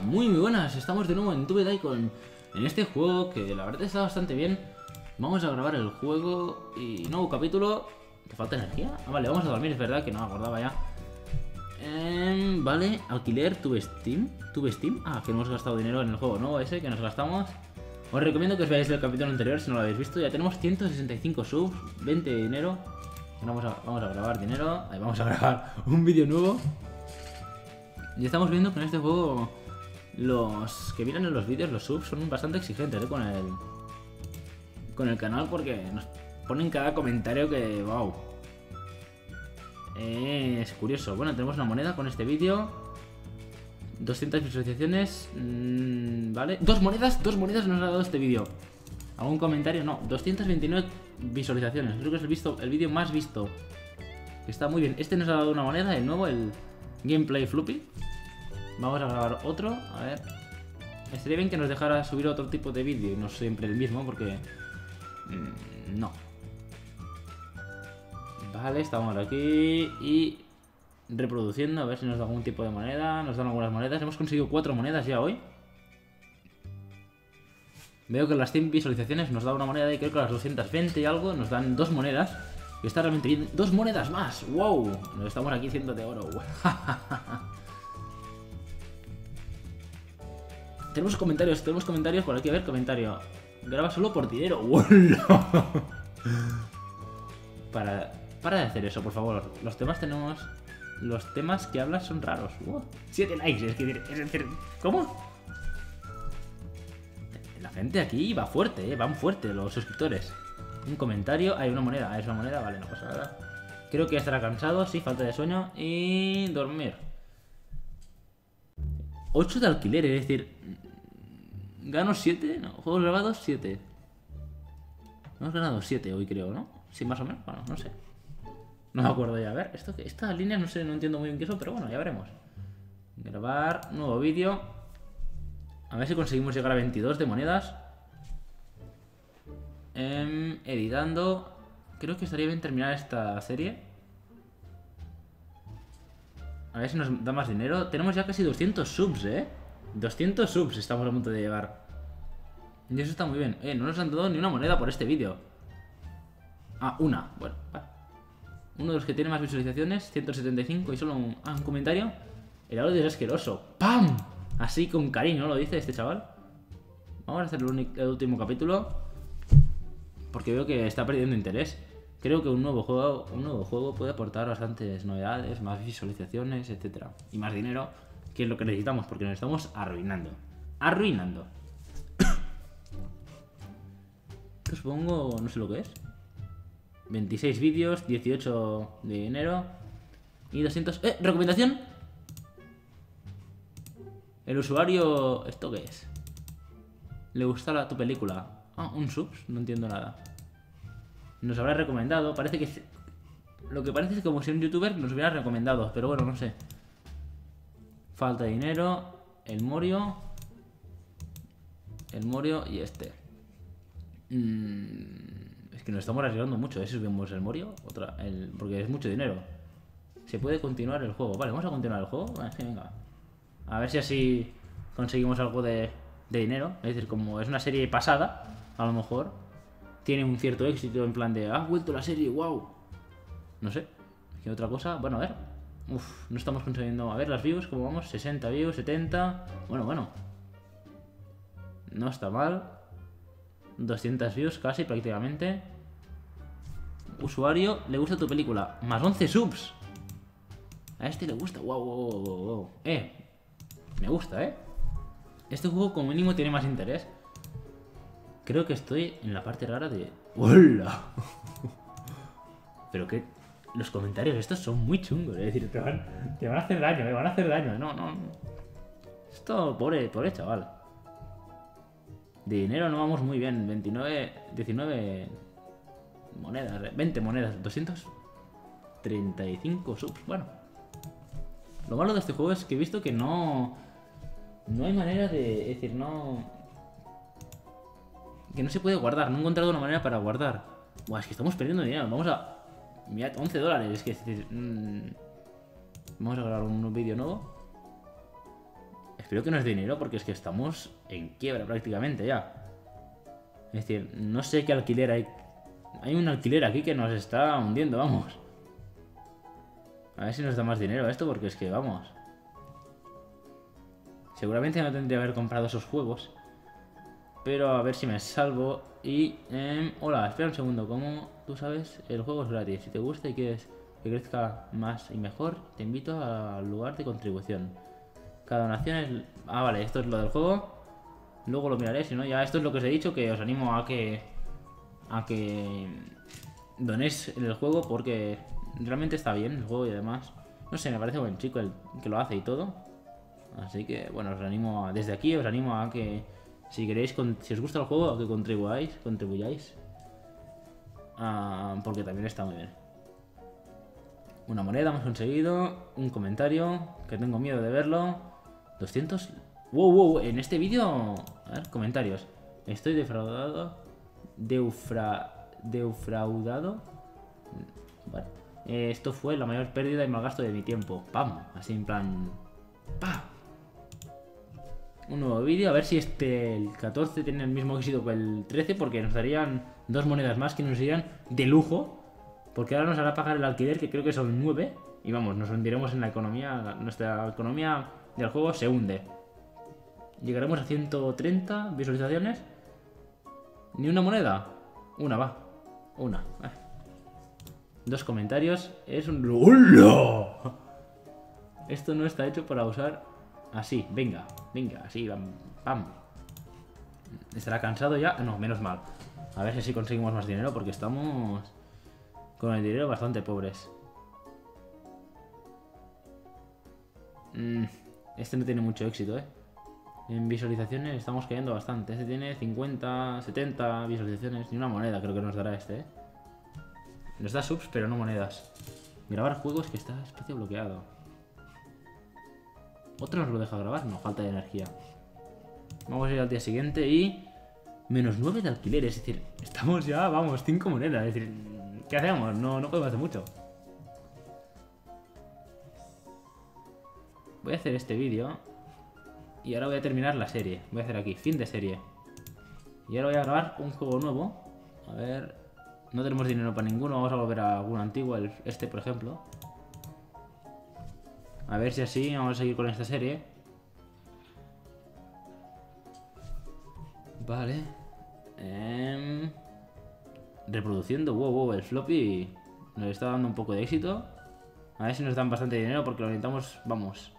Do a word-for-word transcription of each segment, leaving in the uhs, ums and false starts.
muy muy buenas, estamos de nuevo en Tube Daikon, en este juego que la verdad está bastante bien. Vamos a grabar el juego y nuevo capítulo. ¿Te falta energía? Ah, vale, vamos a dormir, es verdad que no me acordaba ya. Eh, vale, alquiler, Tube Steam, Tube Steam, ah, que hemos gastado dinero en el juego nuevo ese que nos gastamos. Os recomiendo que os veáis el capítulo anterior si no lo habéis visto. Ya tenemos ciento sesenta y cinco subs, veinte de dinero. Vamos a, vamos a grabar dinero, ahí vamos a grabar un vídeo nuevo. Y estamos viendo que en este juego los que miran en los vídeos, los subs, son bastante exigentes, ¿eh? con el con el canal, porque nos ponen cada comentario que wow. Eh, es curioso. Bueno, tenemos una moneda con este vídeo. doscientas visualizaciones. Mmm, vale. Dos monedas, dos monedas nos ha dado este vídeo. ¿Algún comentario? No, doscientas veintinueve visualizaciones. Creo que es el, visto, el vídeo más visto. Está muy bien. Este nos ha dado una moneda, el nuevo, el Gameplay Floppy. Vamos a grabar otro, a ver. Estaría bien que nos dejara subir otro tipo de vídeo y no siempre el mismo, porque... Mmm, no. Vale, estamos aquí y... reproduciendo, a ver si nos da algún tipo de moneda. Nos dan algunas monedas. Hemos conseguido cuatro monedas ya hoy. Veo que las cien visualizaciones nos da una moneda y creo que las doscientas veinte y algo nos dan dos monedas. Y está realmente bien. ¡Dos monedas más! ¡Wow! Nos estamos aquí cientos de oro. Tenemos comentarios, tenemos comentarios por aquí. A ver, comentario. Graba solo por dinero. Para, para de hacer eso, por favor. Los temas tenemos... Los temas que hablas son raros. Wow. Siete likes, es, que, es decir, ¿cómo? La gente aquí va fuerte, ¿eh? Van fuerte los suscriptores. Un comentario, hay una moneda, es una moneda, vale, no pasa nada. Creo que ya estará cansado, sí, falta de sueño y dormir. ocho de alquiler, es decir, gano siete, no, juegos grabados siete. Hemos ganado siete hoy creo, ¿no? Sí, más o menos, bueno, no sé. No me acuerdo ya, a ver, esto, estas líneas no sé, no entiendo muy bien qué son, pero bueno, ya veremos. Grabar, nuevo vídeo. A ver si conseguimos llegar a veintidós de monedas. Eh, editando. Creo que estaría bien terminar esta serie. A ver si nos da más dinero. Tenemos ya casi doscientos subs, ¿eh? doscientos subs estamos a punto de llegar. Y eso está muy bien. Eh, no nos han dado ni una moneda por este vídeo. Ah, una, bueno, vale. Uno de los que tiene más visualizaciones, ciento setenta y cinco y solo un, ah, un comentario. El audio es asqueroso. ¡Pam! Así con cariño lo dice este chaval. Vamos a hacer el, el último capítulo, porque veo que está perdiendo interés. Creo que un nuevo juego, un nuevo juego puede aportar bastantes novedades, más visualizaciones, etcétera. Y más dinero, que es lo que necesitamos, porque nos estamos arruinando. Arruinando. Esto supongo, no sé lo que es. veintiséis vídeos, dieciocho de dinero y doscientos... ¡Eh! ¡Recomendación! El usuario... ¿Esto qué es? Le gusta la, tu película. Ah, un subs, no entiendo nada. Nos habrá recomendado, parece que... Lo que parece es como si un youtuber nos hubiera recomendado, pero bueno, no sé. Falta de dinero, el Morio... El Morio y este. Mmm... Es que nos estamos arriesgando mucho, ¿eh? Si subimos el Morio, otra, el, porque es mucho dinero. Se puede continuar el juego. Vale, vamos a continuar el juego. Vale, sí, venga. A ver si así conseguimos algo de, de dinero. Es decir, como es una serie pasada, a lo mejor tiene un cierto éxito en plan de, ah, vuelto la serie, wow. No sé. ¿Qué otra cosa? Bueno, a ver. Uf, no estamos consiguiendo. A ver las views, ¿cómo vamos? sesenta views, setenta. Bueno, bueno. No está mal. doscientas views casi prácticamente. Usuario, le gusta tu película. Más once subs. A este le gusta. Wow, wow, wow, wow. Eh, me gusta, eh. Este juego como mínimo tiene más interés. Creo que estoy en la parte rara de... ¡Hola! Pero que los comentarios estos son muy chungos. Es decir, te van, te van a hacer daño, me van a hacer daño. No, no. Esto, pobre, pobre chaval. De dinero no vamos muy bien. veintinueve, diecinueve monedas, veinte monedas, doscientos treinta y cinco subs. Bueno, lo malo de este juego es que he visto que no no hay manera de, es decir, no que no se puede guardar. No he encontrado una manera para guardar. Buah, es que estamos perdiendo dinero. Vamos a... Mirad, once dólares. Es que es decir, mmm, vamos a grabar un vídeo nuevo. Espero que nos dé dinero porque es que estamos en quiebra prácticamente ya. Es decir, no sé qué alquiler hay. Hay un alquiler aquí que nos está hundiendo, vamos. A ver si nos da más dinero esto porque es que vamos. Seguramente no tendría que haber comprado esos juegos. Pero a ver si me salvo. Y... Eh, hola, espera un segundo. Como tú sabes, el juego es gratis. Si te gusta y quieres que crezca más y mejor, te invito al lugar de contribución. Cada donación es... Ah, vale, esto es lo del juego. Luego lo miraré, si no, ya esto es lo que os he dicho, que os animo a que... A que... donéis en el juego porque realmente está bien el juego y además... No sé, me parece buen chico el que lo hace y todo. Así que, bueno, os animo a... Desde aquí os animo a que... Si queréis, si os gusta el juego, a que contribuyáis, contribuyáis. Uh, porque también está muy bien. Una moneda hemos conseguido. Un comentario, que tengo miedo de verlo. doscientos... Wow, wow, en este vídeo... A ver, comentarios. Estoy defraudado. Deufra... Defraudado. Vale. Eh, esto fue la mayor pérdida y malgasto de mi tiempo. Pam, así en plan... ¡Pam! Un nuevo vídeo, a ver si este, el catorce, tiene el mismo éxito que el trece, porque nos darían dos monedas más que nos irían de lujo, porque ahora nos hará pagar el alquiler, que creo que son nueve, y vamos, nos hundiremos en la economía, nuestra economía del juego se hunde. Llegaremos a ciento treinta visualizaciones. ¿Ni una moneda? Una, va. Una. Eh. Dos comentarios. Es un... ¡Hola! Esto no está hecho para usar... Así, venga, venga, así, pam, pam. ¿Estará cansado ya? No, menos mal. A ver si así conseguimos más dinero porque estamos con el dinero bastante pobres. Mm, este no tiene mucho éxito, ¿eh? En visualizaciones estamos cayendo bastante. Este tiene cincuenta, setenta visualizaciones. Ni una moneda creo que nos dará este, ¿eh? Nos da subs, pero no monedas. Grabar juegos que está espacio bloqueado. ¿Otro nos lo deja grabar? No, falta de energía. Vamos a ir al día siguiente y... Menos nueve de alquiler, es decir, estamos ya, vamos, cinco monedas. Es decir, ¿qué hacemos? No, no podemos hacer mucho. Voy a hacer este vídeo y ahora voy a terminar la serie. Voy a hacer aquí, fin de serie. Y ahora voy a grabar un juego nuevo. A ver... No tenemos dinero para ninguno, vamos a volver a algún antiguo, el, este por ejemplo. A ver si así vamos a seguir con esta serie. Vale. Eh... Reproduciendo. Wow, wow, el floppy nos está dando un poco de éxito. A ver si nos dan bastante dinero porque lo necesitamos. Vamos.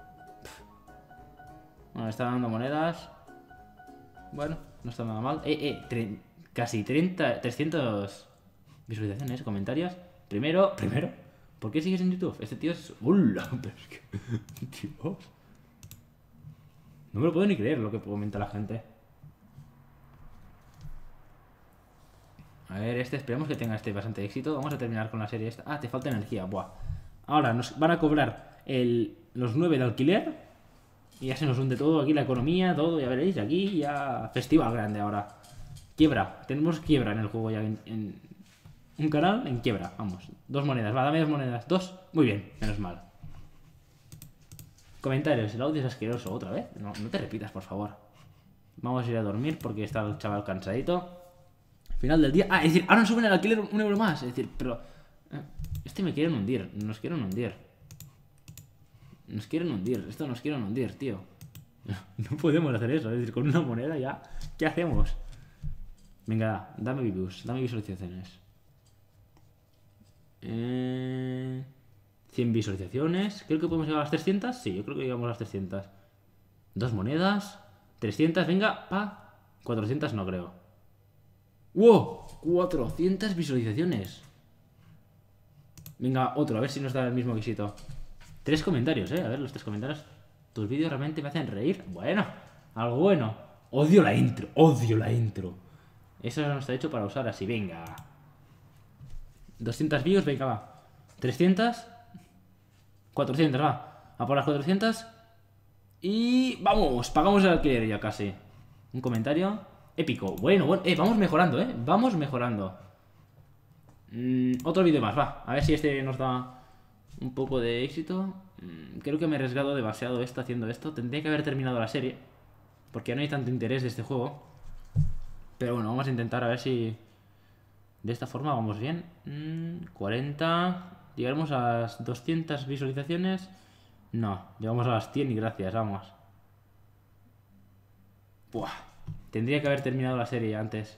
Bueno, está dando monedas. Bueno, no está nada mal. Eh, eh, casi treinta, trescientas visualizaciones, comentarios. Primero, primero. ¿Por qué sigues en YouTube? Este tío es... ¡Hola! Pero es que... Dios. No me lo puedo ni creer lo que comenta la gente. A ver, este, esperemos que tenga este bastante éxito. Vamos a terminar con la serie esta. Ah, te falta energía. Buah. Ahora nos van a cobrar el, los nueve de alquiler. Y ya se nos hunde todo aquí, la economía, todo. Ya veréis, aquí ya... Festival grande ahora. Quiebra. Tenemos quiebra en el juego ya. En, en... Un canal en quiebra, vamos. Dos monedas, va, dame dos monedas. Dos, muy bien, menos mal. Comentarios, el audio es asqueroso. ¿Otra vez? No, no te repitas, por favor. Vamos a ir a dormir porque está el chaval cansadito. Final del día. Ah, es decir, ahora nos suben el alquiler un euro más. Es decir, pero... Este me quieren hundir, nos quieren hundir. Nos quieren hundir, esto nos quieren hundir, tío. No podemos hacer eso, es decir, con una moneda ya... ¿Qué hacemos? Venga, dame views, dame visualizaciones. Eh, cien visualizaciones. Creo que podemos llegar a las trescientas. Sí, yo creo que llegamos a las trescientas. Dos monedas. trescientas, venga, pa. cuatrocientas no creo. ¡Wow! cuatrocientas visualizaciones. Venga, otro, a ver si nos da el mismo éxito. Tres comentarios, eh. A ver, los tres comentarios. Tus vídeos realmente me hacen reír. Bueno, algo bueno. Odio la intro, odio la intro. Eso no está hecho para usar así, venga. doscientas views, venga, va. trescientas. cuatrocientas, va. A por las cuatrocientas. Y vamos, pagamos el alquiler ya casi. Un comentario épico. Bueno, bueno, eh, vamos mejorando, eh. Vamos mejorando. Mm, otro vídeo más, va. A ver si este nos da un poco de éxito. Creo que me he arriesgado demasiado esto haciendo esto. Tendría que haber terminado la serie, porque ya no hay tanto interés de este juego. Pero bueno, vamos a intentar a ver si de esta forma vamos bien. mm, cuarenta. Llegaremos a las doscientas visualizaciones. No, llegamos a las cien y gracias, vamos. Buah, tendría que haber terminado la serie antes.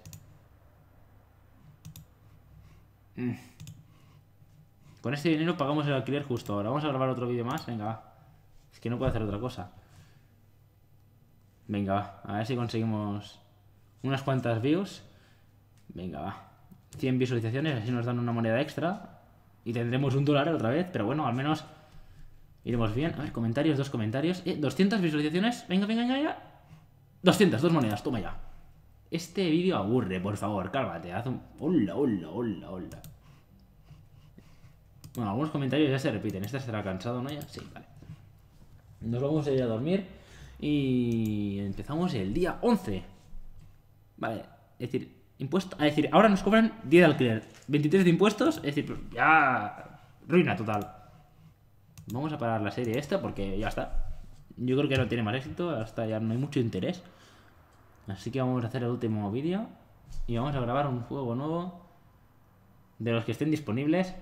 mm. Con este dinero pagamos el alquiler justo ahora. Vamos a grabar otro vídeo más. Venga, va. Es que no puedo hacer otra cosa. Venga, va. A ver si conseguimos unas cuantas views. Venga, va. cien visualizaciones. Así nos dan una moneda extra. Y tendremos un dólar otra vez. Pero bueno, al menos iremos bien. A ver, comentarios, dos comentarios. Eh, doscientas visualizaciones. Venga, venga, venga, ya. doscientas, dos monedas. Toma ya. Este vídeo aburre, por favor. Cálmate. Haz un... Hola, hola, hola, hola. Bueno, algunos comentarios ya se repiten. Este estará cansado, ¿no? Ya, sí, vale. Nos vamos a ir a dormir. Y empezamos el día once. Vale, es decir, impuesto. Es decir, ahora nos cobran diez de alquiler, veintitrés de impuestos. Es decir, ya. Ruina total. Vamos a parar la serie esta porque ya está. Yo creo que no tiene más éxito. Hasta ya no hay mucho interés. Así que vamos a hacer el último vídeo. Y vamos a grabar un juego nuevo de los que estén disponibles.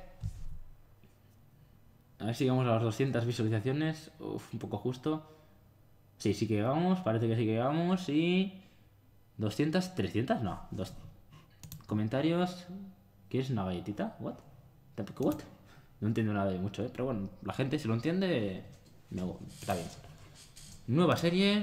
A ver si llegamos a las doscientas visualizaciones. Uf, un poco justo. Sí, sí que llegamos. Parece que sí que llegamos. Y... doscientas, trescientas, no. Dos... Comentarios. ¿Quieres una galletita? ¿What? ¿Tampoco what? No entiendo nada de mucho, ¿eh? Pero bueno, la gente si lo entiende... Me... Está bien. Nueva serie.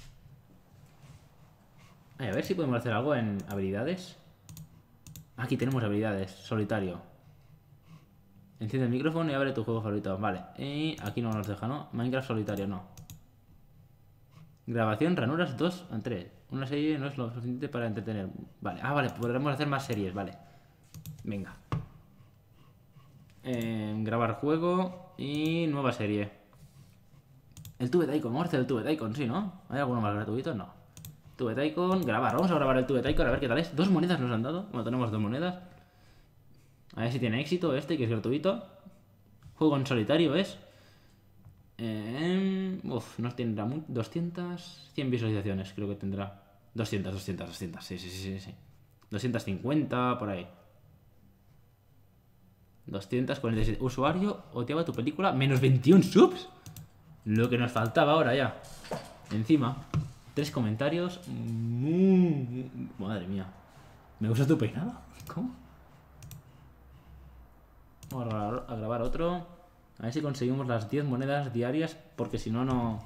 Ay, a ver si podemos hacer algo en habilidades. Aquí tenemos habilidades. Solitario. Enciende el micrófono y abre tu juego favorito. Vale. Y aquí no nos deja, ¿no? Minecraft solitario, no. Grabación, ranuras dos a tres. Una serie no es lo suficiente para entretener. Vale. Ah, vale. Podremos hacer más series, vale. Venga. Eh, grabar juego y nueva serie. El Tube Icon. Vamos a hacer el Tube Icon, sí, ¿no? ¿Hay alguno más gratuito? No. Tube Icon. Grabar. Vamos a grabar el Tube Icon a ver qué tal es. Dos monedas nos han dado. Bueno, tenemos dos monedas. A ver si tiene éxito este, que es gratuito. Juego en solitario es. Eh, uf, no tendrá doscientas, cien visualizaciones, creo que tendrá. doscientas, doscientas, doscientas, sí, sí, sí, sí. doscientos cincuenta, por ahí. doscientos cuarenta y siete. Usuario, odiaba tu película. Menos veintiún subs. Lo que nos faltaba ahora ya. Encima, tres comentarios. Mm, madre mía. ¿Me gusta tu peinado? ¿Cómo? Vamos a grabar, a grabar otro. A ver si conseguimos las diez monedas diarias. Porque si no, no...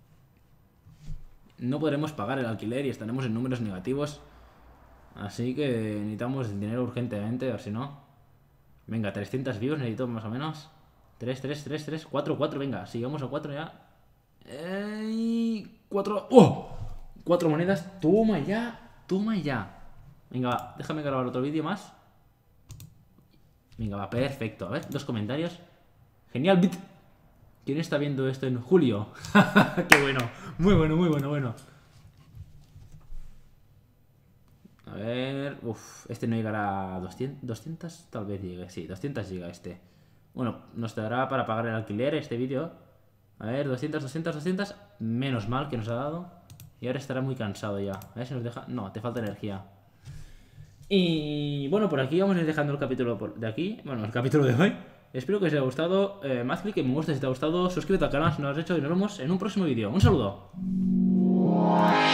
No podremos pagar el alquiler y estaremos en números negativos. Así que necesitamos dinero urgentemente. A ver si no... Venga, trescientas views necesito más o menos. tres, tres, tres, tres, cuatro, cuatro. Venga, si llegamos a cuatro ya... Eh, cuatro... ¡Oh! cuatro monedas. Toma ya. Toma ya. Venga, va, déjame grabar otro vídeo más. Venga, va, perfecto. A ver, dos comentarios. Genial, bit. ¿Quién está viendo esto en julio? Qué bueno. Muy bueno, muy bueno, bueno. A ver... Uf, este no llegará a doscientas, doscientas, tal vez llegue. Sí, doscientas llega este. Bueno, nos dará para pagar el alquiler este vídeo. A ver, doscientas, doscientas, doscientas. Menos mal que nos ha dado. Y ahora estará muy cansado ya. A ver si nos deja... No, te falta energía. Y bueno, por aquí vamos a ir dejando el capítulo de aquí. Bueno, el capítulo de hoy. Espero que os haya gustado. Eh, más clic en me gusta si te ha gustado. Suscríbete al canal si no lo has hecho. Y nos vemos en un próximo vídeo. Un saludo.